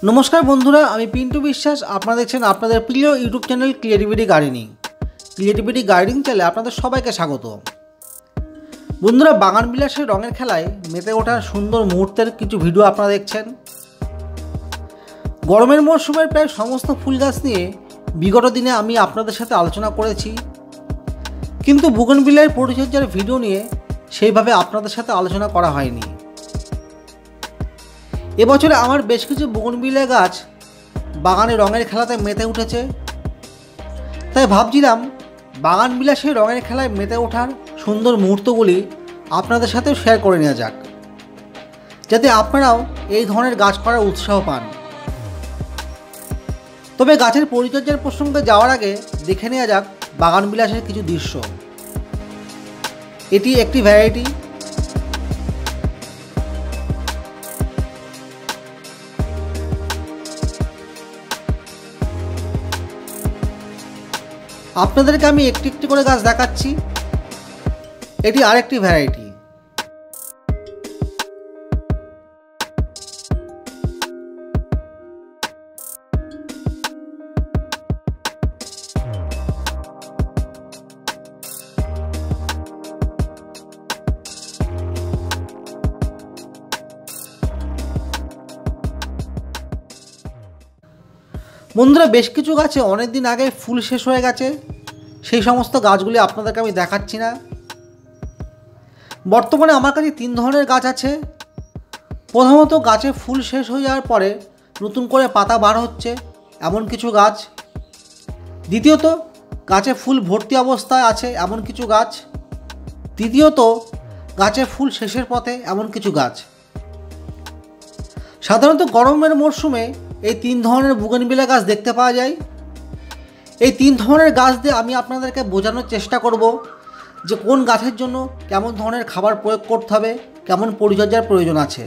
नमस्कार बंधुरा आमी पिंटू विश्वास आपनारा देखছেন আপনাদের প্রিয় ইউটিউব চ্যানেল ক্রিয়েটিভিটি গার্ডেনিং চ্যানেলে আপনাদের সবাইকে স্বাগত। বন্ধুরা বাগান বিলাসের রঙের খেলায় মেতে ওঠার সুন্দর মুহূর্তের কিছু ভিডিও আপনারা দেখছেন। গরমের মরশুমের প্রায় সমস্ত ফুল গাছ নিয়ে বিগত দিনে আমি আপনাদের সাথে আলোচনা করেছি, কিন্তু বুগেনভিলিয়ার পরিচর্যার ভিডিও নিয়ে সেইভাবে আপনাদের সাথে আলোচনা করা হয়নি। এবছরে আমার বেশ কিছু বুগেনভিলিয়া গাছ বাগানে রঙের খেলাতে মেতে উঠেছে, তাই ভাবছিলাম বাগান বিলাসের রঙের খেলায় মেতে ওঠার সুন্দর মুহূর্তগুলি আপনাদের সাথেও শেয়ার করে নেওয়া যাক, যাতে আপনারাও এই ধরনের গাছ করার উৎসাহ পান। তবে গাছের পরিচর্যার প্রসঙ্গে যাওয়ার আগে দেখে নেওয়া যাক বাগান বিলাসের কিছু দৃশ্য। এটি একটি ভ্যারাইটি। আপনাদেরকে আমি একটি একটি করে গাছ দেখাচ্ছি। এটি আরেকটি ভ্যারাইটি। বন্ধুরা বেশ কিছু গাছে অনেক দিন আগে ফুল শেষ হয়ে গেছে, সেই সমস্ত গাছগুলি আপনাদেরকে আমি দেখাচ্ছি না। বর্তমানে আমার কাছে তিন ধরনের গাছ আছে। প্রথমত গাছে ফুল শেষ হয়ে যাওয়ার পরে নতুন করে পাতা বার হচ্ছে এমন কিছু গাছ। দ্বিতীয়ত গাছে ফুল ভর্তি অবস্থায় আছে এমন কিছু গাছ। তৃতীয়ত গাছে ফুল শেষের পথে এমন কিছু গাছ। সাধারণত গরমের মরশুমে এই তিন ধরনের বুগেনভিলিয়া গাছ দেখতে পাওয়া যায়। এই তিন ধরনের গাছ দিয়ে আমি আপনাদেরকে বোঝানোর চেষ্টা করব যে কোন গাছের জন্য কেমন ধরনের খাবার প্রয়োগ করতে হবে, কেমন পরিচর্যার প্রয়োজন আছে।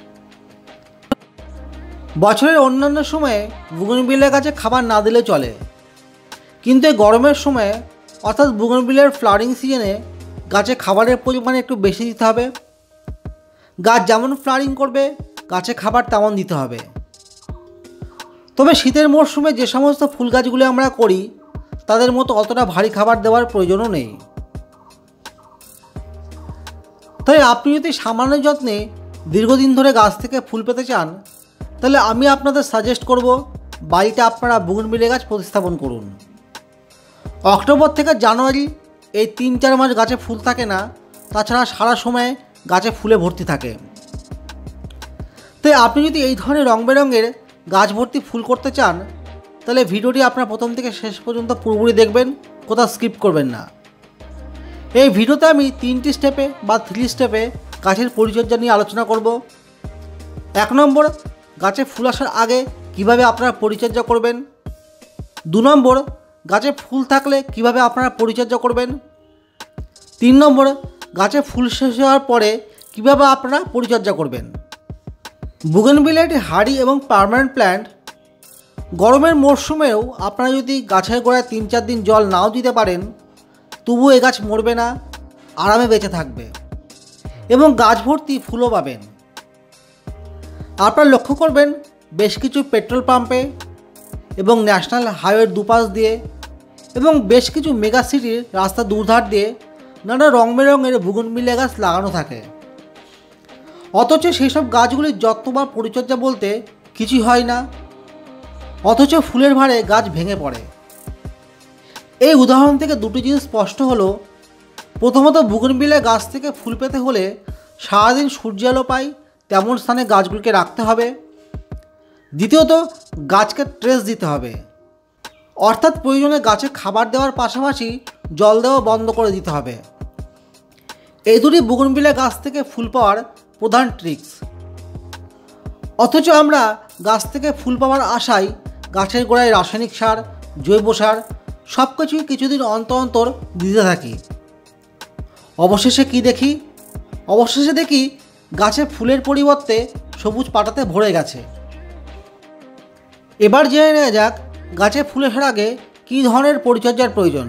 বছরের অন্যান্য সময়ে বুগেনভিলিয়া গাছে খাবার না দিলে চলে, কিন্তু এই গরমের সময়ে অর্থাৎ বুগেনভিলিয়ার ফ্লাওয়ারিং সিজনে গাছে খাবারের পরিমাণ একটু বেশি দিতে হবে। গাছ যেমন ফ্লাওয়ারিং করবে গাছে খাবার তেমন দিতে হবে। তবে শীতের মরশুমে যে সমস্ত ফুল গাছগুলি আমরা করি তাদের মতো অতটা ভারী খাবার দেওয়ার প্রয়োজনও নেই। তাই আপনি যদি সামান্য যত্নে দীর্ঘদিন ধরে গাছ থেকে ফুল পেতে চান, তাহলে আমি আপনাদের সাজেস্ট করব বাড়িতে আপনারা বুগেনভিলিয়া গাছ প্রতিস্থাপন করুন। অক্টোবর থেকে জানুয়ারি এই 3-4 মাস গাছে ফুল থাকে না, তাছাড়া সারা সময় গাছে ফুলে ভর্তি থাকে। তাই আপনি যদি এই ধরনের রং বেরঙের গাছ ভর্তি ফুল করতে চান, তাহলে ভিডিওটি আপনার প্রথম থেকে শেষ পর্যন্ত পুরোপুরি দেখবেন, কোথাও স্কিপ করবেন না। এই ভিডিওতে আমি 3টি স্টেপে বা 3 স্টেপে গাছের পরিচর্যা নিয়ে আলোচনা করব। 1 নম্বর, গাছে ফুল আসার আগে কিভাবে আপনারা পরিচর্যা করবেন। 2 নম্বর, গাছে ফুল থাকলে কিভাবে আপনারা পরিচর্যা করবেন। 3 নম্বর, গাছে ফুল শেষ হওয়ার পরে কিভাবে আপনারা পরিচর্যা করবেন। বুগেনভিলিয়া একটি হার্ডি এবং পার্মানেন্ট প্ল্যান্ট। গরমের মরশুমেও আপনারা যদি গাছের গোড়ায় 3-4 দিন জল নাও দিতে পারেন, তবুও এই গাছ মরবে না, আরামে বেঁচে থাকবে এবং গাছ ভর্তি ফুলও পাবেন। আপনারা লক্ষ্য করবেন বেশ কিছু পেট্রোল পাম্পে এবং ন্যাশনাল হাইওয়ের দুপাশ দিয়ে এবং বেশ কিছু মেগা সিটির রাস্তা দুধার দিয়ে নানা রং বেরঙের বুগেনভিলিয়া গাছ লাগানো থাকে। অথচ সেই সব গাছগুলির যত্ন বা পরিচর্যা বলতে কিছুই হয় না, অথচ ফুলের ভারে গাছ ভেঙে পড়ে। এই উদাহরণ থেকে দুটি জিনিস স্পষ্ট হলো। প্রথমত, বুগেনভিলিয়া গাছ থেকে ফুল পেতে হলে সারাদিন সূর্যালো পাই তেমন স্থানে গাছগুলিকে রাখতে হবে। দ্বিতীয়ত, গাছকে ট্রেস দিতে হবে, অর্থাৎ প্রয়োজনে গাছে খাবার দেওয়ার পাশাপাশি জল দেওয়া বন্ধ করে দিতে হবে। এই দুটি বুগেনভিলিয়া গাছ থেকে ফুল পাওয়ার প্রধান ট্রিক্স। অথচ আমরা গাছ থেকে ফুল পাওয়ার আশায় গাছের গোড়ায় রাসায়নিক সার, জৈব সার সব কিছুই কিছুদিন অন্তর অন্তর দিতে থাকি। অবশেষে দেখি গাছে ফুলের পরিবর্তে সবুজ পাতাতে ভরে গেছে। এবার জেনে নেওয়া যাক গাছে ফুল আসার আগে কী ধরনের পরিচর্যার প্রয়োজন।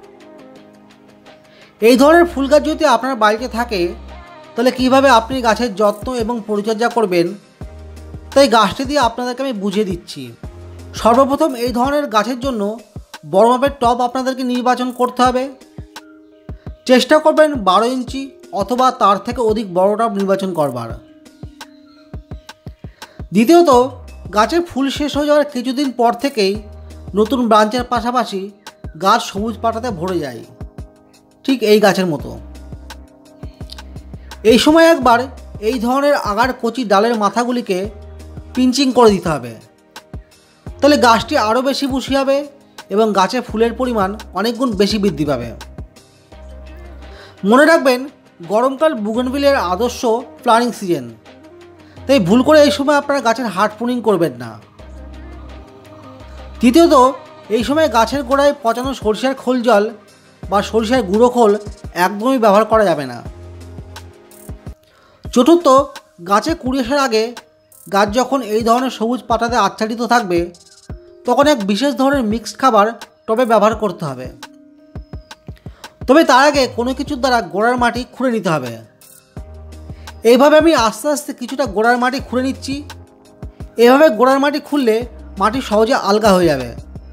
এই ধরনের ফুল গাছ যদি আপনার বাড়িতে থাকে, তাহলে কিভাবে আপনি গাছের যত্ন এবং পরিচর্যা করবেন তাই গাছটি দিয়ে আপনাদেরকে আমি বুঝিয়ে দিচ্ছি। সর্বপ্রথম এই ধরনের গাছের জন্য বড় মাপের টব আপনাদেরকে নির্বাচন করতে হবে। চেষ্টা করবেন 12 ইঞ্চি অথবা তার থেকে অধিক বড় টব নির্বাচন করবার। দ্বিতীয়ত, গাছের ফুল শেষ হয়ে যাওয়ার কিছুদিন পর থেকেই নতুন ব্রাঞ্চের পাশাপাশি গাছ সবুজ পাতাতে ভরে যায়, ঠিক এই গাছের মতো। এই সময় একবার এই ধরনের আগার কচি ডালের মাথাগুলিকে পিঞ্চিং করে দিতে হবে, তাহলে গাছটি আরও বেশি বুশি হবে এবং গাছে ফুলের পরিমাণ অনেক গুণ বেশি বৃদ্ধি পাবে। মনে রাখবেন, গরমকাল বুগেনভিলিয়ার আদর্শ ফ্লাওয়ারিং সিজন, তাই ভুল করে এই সময় আপনারা গাছের হার্ড প্রুনিং করবেন না। তৃতীয়ত, এই সময় গাছের গোড়ায় পচানো সরিষার খোল জল বা সরিষার গুঁড়ো খোল একদমই ব্যবহার করা যাবে না। চতুর্থ, গাছে কুড়ি আসার আগে গাছ যখন এই ধরনের সবুজ পাতাতে আচ্ছাদিত থাকবে তখন এক বিশেষ ধরনের মিক্সড খাবার টবে ব্যবহার করতে হবে। তবে তার আগে কোনো কিছুর দ্বারা গোড়ার মাটি খুঁড়ে নিতে হবে। এইভাবে আমি আস্তে আস্তে কিছুটা গোড়ার মাটি খুঁড়ে নিচ্ছি। এভাবে গোড়ার মাটি খুললে মাটি সহজে আলগা হয়ে যাবে।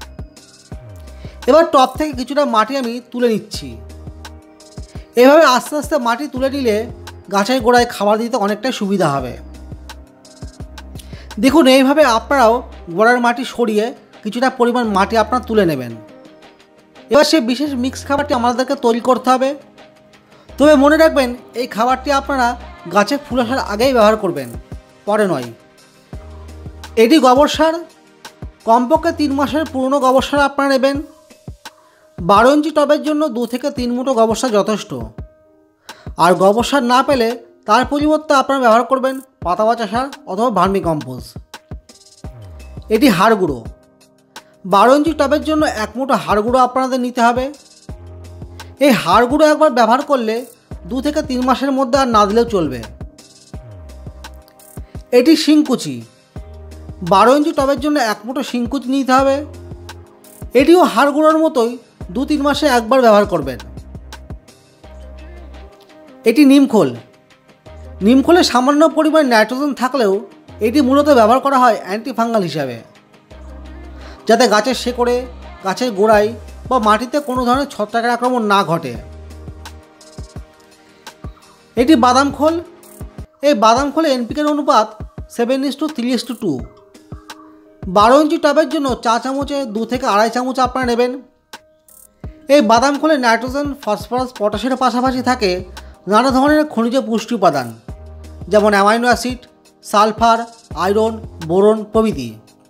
এবার টব থেকে কিছুটা মাটি আমি তুলে নিচ্ছি। এভাবে আস্তে আস্তে মাটি তুলে নিলে গাছের গোড়ায় খাবার দিতে অনেকটাই সুবিধা হবে। দেখুন, এইভাবে আপনারাও গোড়ার মাটি সরিয়ে কিছুটা পরিমাণ মাটি আপনারা তুলে নেবেন। এবার সেই বিশেষ মিক্স খাবারটি আমাদেরকে তৈরি করতে হবে। তবে মনে রাখবেন, এই খাবারটি আপনারা গাছে ফুল আসার আগেই ব্যবহার করবেন, পরে নয়। এটি গোবর সার, কমপক্ষে 3 মাসের পুরনো গোবর সার আপনারা নেবেন। 12 ইঞ্চি টবের জন্য 2 থেকে 3 মুঠো গোবর সার যথেষ্ট। আর গোবর সার না পেলে তার পরিবর্তে আপনারা ব্যবহার করবেন পাতা পচা সার অথবা ভার্মি কম্পোজ। এটি হাড় গুঁড়ো। 12 ইঞ্চি টবের জন্য 1 মুঠো হাড় গুঁড়ো আপনাদের নিতে হবে। এই হাড় গুঁড়ো একবার ব্যবহার করলে 2 থেকে 3 মাসের মধ্যে আর না দিলেও চলবে। এটি শিংকুচি। 12 ইঞ্চি টবের জন্য 1 মুঠো শিংকুচি নিতে হবে। এটিও হাড় গুঁড়োর মতোই 2-3 মাসে একবার ব্যবহার করবেন। এটি নিমখোল। নিমখোলে সামান্য পরিমাণ নাইট্রোজেন থাকলেও এটি মূলত ব্যবহার করা হয় অ্যান্টিফাঙ্গাল হিসাবে, যাতে গাছের শেকড়ে, গাছের গোড়ায় বা মাটিতে কোনো ধরনের ছত্রাকের আক্রমণ না ঘটে। এটি বাদাম খোল। এই বাদাম খোলে এনপিকের অনুপাত 7:3:2। 12 ইঞ্চি টবের জন্য চা চামচে 2 থেকে আড়াই চামচ আপনারা নেবেন। এই বাদাম খোলে নাইট্রোজেন, ফসফরাস, পটাশের পাশাপাশি থাকে নানা ধরনের খনিজ পুষ্টি উপাদান, যেমন amino acid, sulphur, iron, boron প্রভৃতি।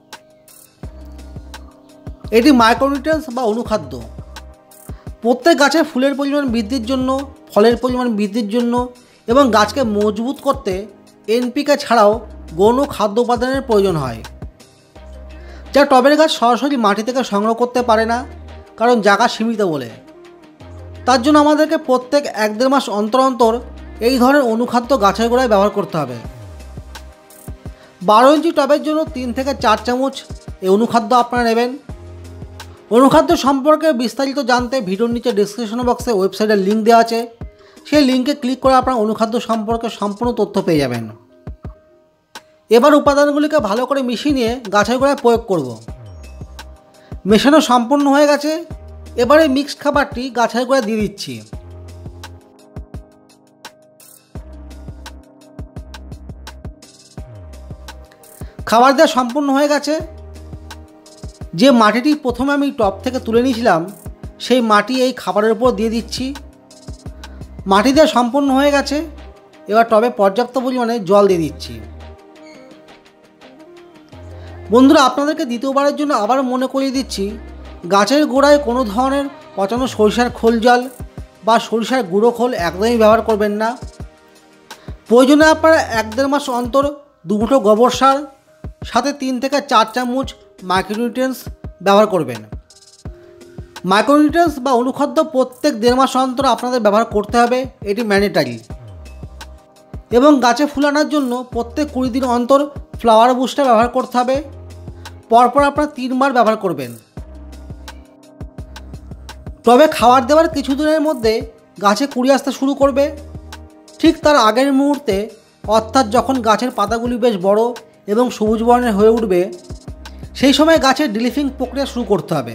এটি মাইক্রোনিউট্রিয়েন্টস বা অনুখাদ্য। প্রত্যেক গাছের ফুলের পরিমাণ বৃদ্ধির জন্য, ফলের পরিমাণ বৃদ্ধির জন্য এবং গাছকে মজবুত করতে এনপিকে ছাড়াও গৌণ খাদ্য উপাদানের প্রয়োজন হয়, যা টবের গাছ সরাসরি মাটি থেকে সংগ্রহ করতে পারে না, কারণ জায়গা সীমিত বলে। তার জন্য আমাদেরকে প্রত্যেক 1-1.5 মাস অন্তর অন্তর এই ধরনের অনুখাদ্য গাছের গোড়ায় ব্যবহার করতে হবে। 12 ইঞ্চি টবের জন্য 3 থেকে 4 চামচ এই অনুখাদ্য আপনারা নেবেন। অনুখাদ্য সম্পর্কে বিস্তারিত জানতে ভিডিওর নিচে ডেসক্রিপশন বক্সে ওয়েবসাইটের লিঙ্ক দেওয়া আছে, সেই লিঙ্কে ক্লিক করে আপনারা অনুখাদ্য সম্পর্কে সম্পূর্ণ তথ্য পেয়ে যাবেন। এবার উপাদানগুলিকে ভালো করে মিশিয়ে নিয়ে গাছের গোড়ায় প্রয়োগ করব। মেশানো সম্পূর্ণ হয়ে গেছে। এবারে মিক্সড খাবারটি গাছের গোড়ায় দিয়ে দিচ্ছি। খাবার দেওয়া সম্পূর্ণ হয়ে গেছে। যে মাটিটি প্রথমে আমি টব থেকে তুলে নিয়েছিলাম সেই মাটি এই খাবারের উপর দিয়ে দিচ্ছি। মাটি দেওয়া সম্পূর্ণ হয়ে গেছে। এবার টবে পর্যাপ্ত পরিমাণে জল দিয়ে দিচ্ছি। বন্ধুরা, আপনাদেরকে দ্বিতীয়বারের জন্য আবার মনে করিয়ে দিচ্ছি, গাছের গোড়ায় কোনো ধরনের পচানো সরিষার খোল জল বা সরিষার গুঁড়ো খোল একদমই ব্যবহার করবেন না। প্রয়োজনে আপনারা 1-1.5 মাস অন্তর 2 মুঠো গোবর সার সাথে 3 থেকে 4 চামচ মাইক্রোনিউট্রিয়েন্টস ব্যবহার করবেন। মাইক্রোনিউট্রিয়েন্টস বা অনুখাদ্য প্রত্যেক 1.5 মাস অন্তর আপনাদের ব্যবহার করতে হবে, এটি ম্যান্ডেটারি। এবং গাছে ফুল আনার জন্য প্রত্যেক 20 দিন অন্তর ফ্লাওয়ার বুস্টার ব্যবহার করতে হবে। পরপর আপনারা 3 বার ব্যবহার করবেন। তবে খাবার দেওয়ার কিছুদিনের মধ্যে গাছে কুড়ি আসতে শুরু করবে। ঠিক তার আগের মুহূর্তে, অর্থাৎ যখন গাছের পাতাগুলি বেশ বড় এবং সবুজ বর্ণের হয়ে উঠবে, সেই সময় গাছের ডিলিফিং প্রক্রিয়া শুরু করতে হবে।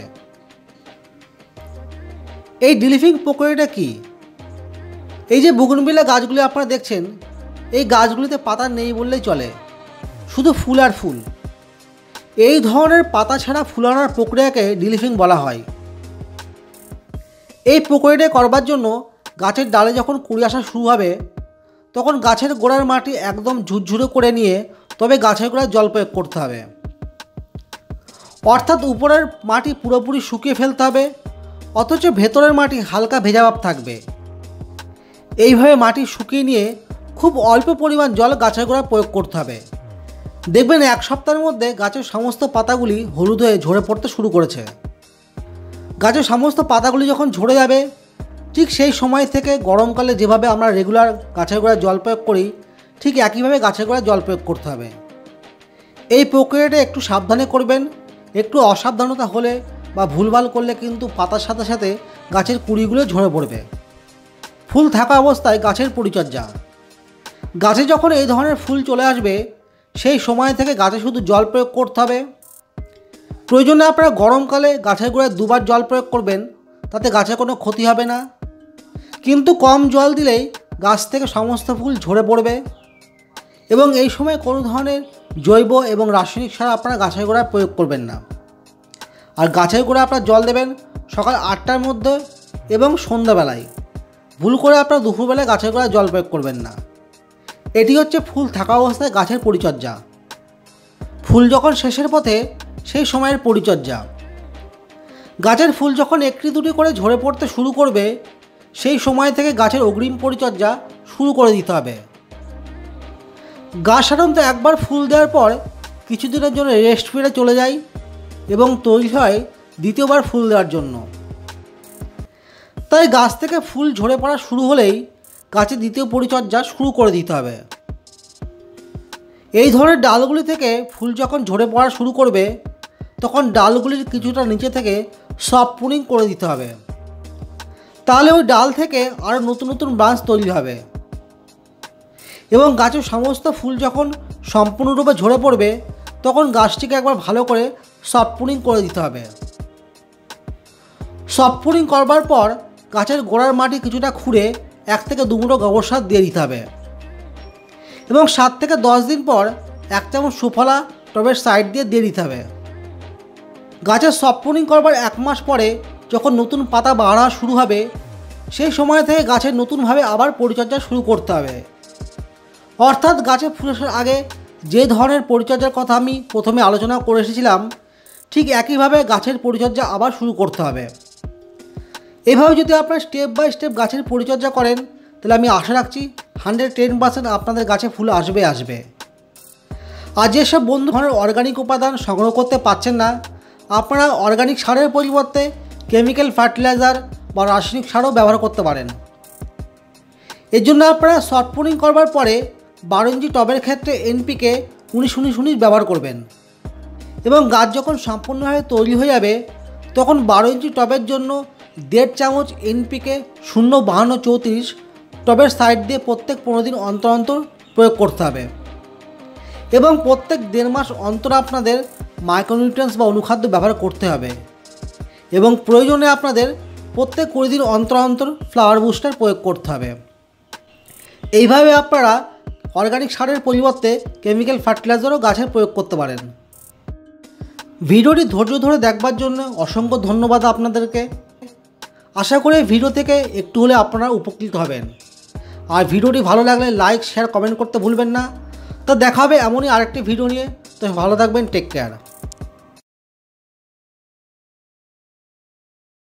এই ডিলিফিং প্রক্রিয়াটা কি? এই যে বুগেনভিলিয়া গাছগুলি আপনারা দেখছেন, এই গাছগুলিতে পাতা নেই বললেই চলে, শুধু ফুল আর ফুল। এই ধরনের পাতা ছাড়া ফুলানোর প্রক্রিয়াকে ডিলিফিং বলা হয়। এই প্রক্রিয়াটা করবার জন্য গাছের ডালে যখন কুড়ি আসা শুরু হবে, তখন গাছের গোড়ার মাটি একদম ঝুরঝুরে করে নিয়ে তবে গাছের গোড়ায় জল প্রয়োগ করতে হবে। অর্থাৎ উপরের মাটি পুরোপুরি শুকিয়ে ফেলতে হবে, অথচ ভেতরের মাটি হালকা ভেজা ভাব থাকবে। এইভাবে মাটি শুকিয়ে নিয়ে খুব অল্প পরিমাণ জল গাছের গোড়ায় প্রয়োগ করতে হবে। দেখবেন 1 সপ্তাহের মধ্যে গাছের সমস্ত পাতাগুলি হলুদ হয়ে ঝরে পড়তে শুরু করেছে। গাছের সমস্ত পাতাগুলি যখন ঝরে যাবে, ঠিক সেই সময় থেকে গরমকালে যেভাবে আমরা রেগুলার গাছের গোড়ায় জল প্রয়োগ করি, ঠিক একইভাবে গাছের গোড়ায় জল প্রয়োগ করতে হবে। এই প্রক্রিয়াটা একটু সাবধানে করবেন। একটু অসাবধানতা হলে বা ভুলভাল করলে কিন্তু পাতার সাথে সাথে গাছের কুড়িগুলো ঝরে পড়বে। ফুল থাকা অবস্থায় গাছের পরিচর্যা। গাছে যখন এই ধরনের ফুল চলে আসবে, সেই সময় থেকে গাছে শুধু জল প্রয়োগ করতে হবে। প্রয়োজনে আপনারা গরমকালে গাছের গোড়ায় 2 বার জল প্রয়োগ করবেন, তাতে গাছের কোনো ক্ষতি হবে না। কিন্তু কম জল দিলেই গাছ থেকে সমস্ত ফুল ঝরে পড়বে। এবং এই সময় কোনো ধরনের জৈব এবং রাসায়নিক সার আপনারা গাছের গোড়ায় প্রয়োগ করবেন না। আর গাছের গোড়ায় আপনারা জল দেবেন সকাল 8টার মধ্যে এবং সন্ধ্যাবেলায়। ভুল করে আপনারা দুপুরবেলায় গাছের গোড়ায় জল প্রয়োগ করবেন না। এটি হচ্ছে ফুল থাকা অবস্থায় গাছের পরিচর্যা। ফুল যখন শেষের পথে, সেই সময়ের পরিচর্যা। গাছের ফুল যখন 1-2 করে ঝরে পড়তে শুরু করবে, সেই সময় থেকে গাছের অগ্রিম পরিচর্যা শুরু করে দিতে হবে। গাছ সাধারণত একবার ফুল দেওয়ার পর কিছুদিনের জন্য রেস্ট পিরিয়ডে চলে যায় এবং তৈরি হয় দ্বিতীয়বার ফুল দেওয়ার জন্য। তাই গাছ থেকে ফুল ঝরে পড়া শুরু হলেই গাছের দ্বিতীয় পরিচর্যা শুরু করে দিতে হবে। এই ধরনের ডালগুলি থেকে ফুল যখন ঝরে পড়া শুরু করবে, তখন ডালগুলির কিছুটা নিচে থেকে সফট প্রুনিং করে দিতে হবে। তাহলে ওই ডাল থেকে আরও নতুন নতুন ব্রাঞ্চ তৈরি হবে। এবং গাছের সমস্ত ফুল যখন সম্পূর্ণরূপে ঝরে পড়বে, তখন গাছটিকে একবার ভালো করে সফট প্রুনিং করে দিতে হবে। সফট প্রুনিং করবার পর গাছের গোড়ার মাটি কিছুটা খুঁড়ে 1 থেকে 2 মুঠো গোবর সার দিয়ে দিতে হবে। এবং 7 থেকে 10 দিন পর 1 চামচ সুফলা টবের সাইড দিয়ে দিতে হবে। গাছের সফট প্রুনিং করবার 1 মাস পরে যখন নতুন পাতা বাড়া শুরু হবে, সেই সময় থেকে গাছের নতুনভাবে আবার পরিচর্যা শুরু করতে হবে। অর্থাৎ গাছে ফুল আসার আগে যে ধরনের পরিচর্যার কথা আমি প্রথমে আলোচনা করে এসেছিলাম, ঠিক একইভাবে গাছের পরিচর্যা আবার শুরু করতে হবে। এভাবে যদি আপনারা স্টেপ বাই স্টেপ গাছের পরিচর্যা করেন, তাহলে আমি আশা রাখছি 110% আপনাদের গাছে ফুল আসবে। আর যেসব বন্ধু ধরনের অর্গানিক উপাদান সংগ্রহ করতে পারছেন না, আপনারা অর্গানিক সারের পরিবর্তে কেমিক্যাল ফার্টিলাইজার বা রাসায়নিক সারও ব্যবহার করতে পারেন। এর জন্য আপনারা সফট প্রুনিং করবার পরে 12 ইঞ্চি টবের ক্ষেত্রে এনপিকে 19-19-19 ব্যবহার করবেন। এবং গাছ যখন সম্পূর্ণভাবে তৈরি হয়ে যাবে, তখন 12 ইঞ্চি টবের জন্য 1.5 চামচ এনপিকে 0-52-34 টবের সাইড দিয়ে প্রত্যেক 15 দিন অন্তর অন্তর প্রয়োগ করতে হবে। এবং প্রত্যেক 1.5 মাস অন্তর আপনাদের মাইক্রোনিউট্রিয়েন্টস বা অনুখাদ্য ব্যবহার করতে হবে। এবং প্রয়োজনে আপনাদের প্রত্যেক 20 দিন অন্তর অন্তর ফ্লাওয়ার বুস্টার প্রয়োগ করতে হবে। এইভাবে আপনারা অর্গানিক সারের পরিবর্তে কেমিক্যাল ফার্টিলাইজারও গাছের প্রয়োগ করতে পারেন। ভিডিওটি ধৈর্য ধরে দেখবার জন্য অসংখ্য ধন্যবাদ আপনাদেরকে। আশা করি ভিডিও থেকে একটু হলে আপনারা উপকৃত হবেন। আর ভিডিওটি ভালো লাগলে লাইক, শেয়ার, কমেন্ট করতে ভুলবেন না। তো দেখা হবে এমনই আরেকটি ভিডিও নিয়ে। তো ভালো থাকবেন, টেক কেয়ার।